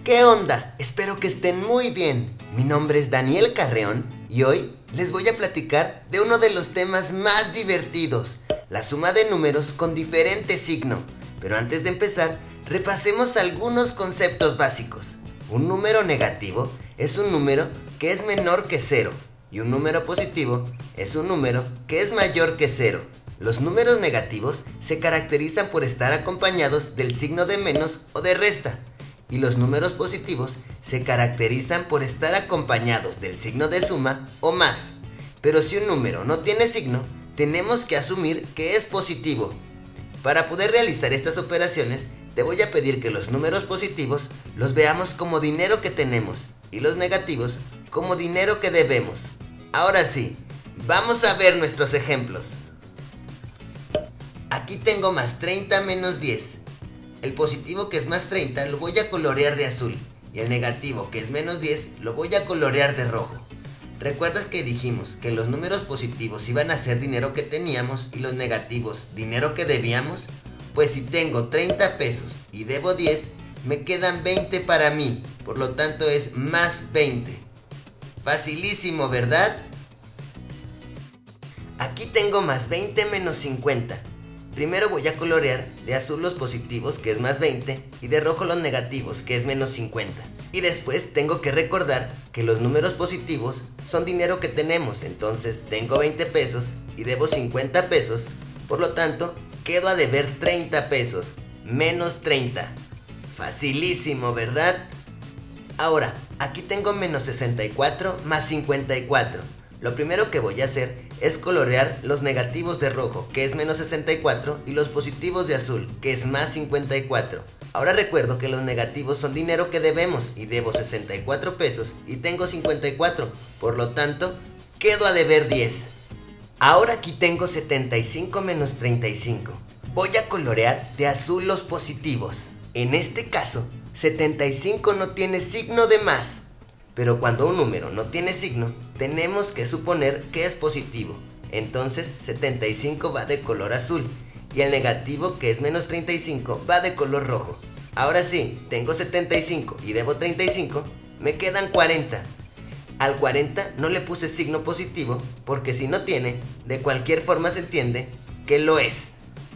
¿Qué onda? Espero que estén muy bien. Mi nombre es Daniel Carreón y hoy les voy a platicar de uno de los temas más divertidos, la suma de números con diferente signo. Pero antes de empezar, repasemos algunos conceptos básicos. Un número negativo es un número que es menor que 0 y un número positivo es un número que es mayor que 0. Los números negativos se caracterizan por estar acompañados del signo de menos o de resta. Y los números positivos se caracterizan por estar acompañados del signo de suma o más. Pero si un número no tiene signo, tenemos que asumir que es positivo. Para poder realizar estas operaciones, te voy a pedir que los números positivos los veamos como dinero que tenemos y los negativos como dinero que debemos. Ahora sí, vamos a ver nuestros ejemplos. Aquí tengo más 30 menos 10. El positivo, que es más 30, lo voy a colorear de azul y el negativo, que es menos 10, lo voy a colorear de rojo. ¿Recuerdas que dijimos que los números positivos iban a ser dinero que teníamos y los negativos dinero que debíamos? Pues si tengo 30 pesos y debo 10, me quedan 20 para mí, por lo tanto es más 20. Facilísimo, ¿verdad? Aquí tengo más 20 menos 50. Primero voy a colorear de azul los positivos, que es más 20, y de rojo los negativos, que es menos 50. Y después tengo que recordar que los números positivos son dinero que tenemos, entonces tengo 20 pesos y debo 50 pesos, por lo tanto quedo a deber 30 pesos, menos 30. Facilísimo, ¿verdad? Ahora, aquí tengo menos 64 más 54. Lo primero que voy a hacer es colorear los negativos de rojo, que es menos 64, y los positivos de azul, que es más 54. Ahora recuerdo que los negativos son dinero que debemos y debo 64 pesos y tengo 54, por lo tanto quedo a deber 10. Ahora aquí tengo 75 menos 35. Voy a colorear de azul los positivos. En este caso, 75 no tiene signo de más. Pero cuando un número no tiene signo, tenemos que suponer que es positivo. Entonces 75 va de color azul y el negativo, que es menos 35, va de color rojo. Ahora sí, tengo 75 y debo 35, me quedan 40. Al 40 no le puse signo positivo porque si no tiene, de cualquier forma se entiende que lo es.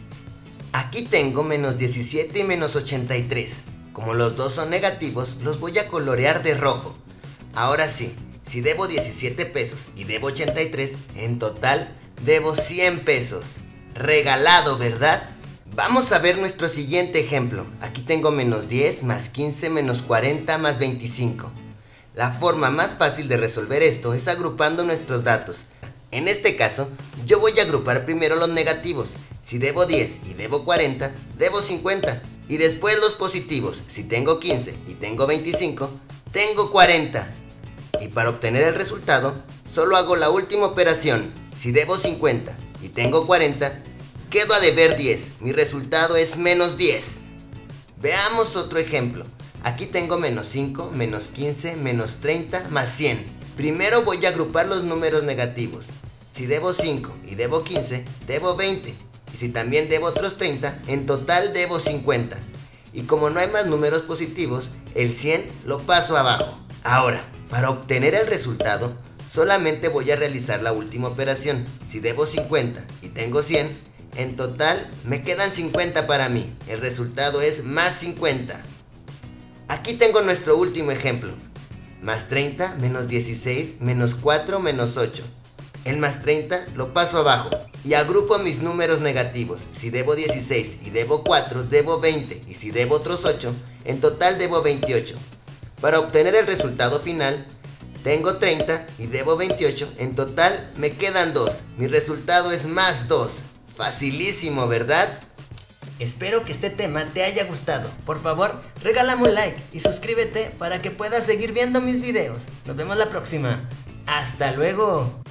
Aquí tengo menos 17 y menos 83. Como los dos son negativos, los voy a colorear de rojo. Ahora sí, si debo 17 pesos y debo 83, en total debo 100 pesos. Regalado, ¿verdad? Vamos a ver nuestro siguiente ejemplo. Aquí tengo menos 10 más 15 menos 40 más 25. La forma más fácil de resolver esto es agrupando nuestros datos. En este caso, yo voy a agrupar primero los negativos. Si debo 10 y debo 40, debo 50. Y después los positivos. Si tengo 15 y tengo 25, tengo 40. Y para obtener el resultado, solo hago la última operación. Si debo 50 y tengo 40, quedo a deber 10. Mi resultado es menos 10. Veamos otro ejemplo. Aquí tengo menos 5, menos 15, menos 30, más 100. Primero voy a agrupar los números negativos. Si debo 5 y debo 15, debo 20. Y si también debo otros 30, en total debo 50. Y como no hay más números positivos, el 100 lo paso abajo. Ahora, para obtener el resultado, solamente voy a realizar la última operación. Si debo 50 y tengo 100, en total me quedan 50 para mí. El resultado es más 50. Aquí tengo nuestro último ejemplo. Más 30 menos 16 menos 4 menos 8. El más 30 lo paso abajo y agrupo mis números negativos. Si debo 16 y debo 4, debo 20. Y si debo otros 8, en total debo 28. Para obtener el resultado final, tengo 30 y debo 28, en total me quedan 2. Mi resultado es más 2. Facilísimo, ¿verdad? Espero que este tema te haya gustado. Por favor, regálame un like y suscríbete para que puedas seguir viendo mis videos. Nos vemos la próxima. ¡Hasta luego!